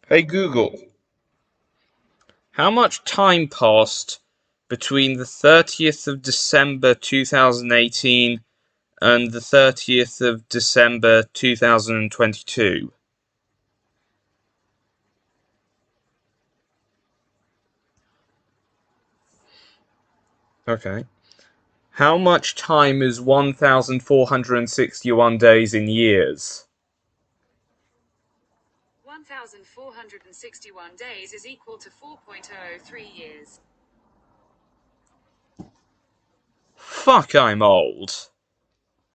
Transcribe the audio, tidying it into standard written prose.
Hey Google, how much time passed between the 30th of December 2018 and the 30th of December 2022? Okay. How much time is 1,461 days in years? 1,461 days is equal to 4.003 years. Fuck, I'm old.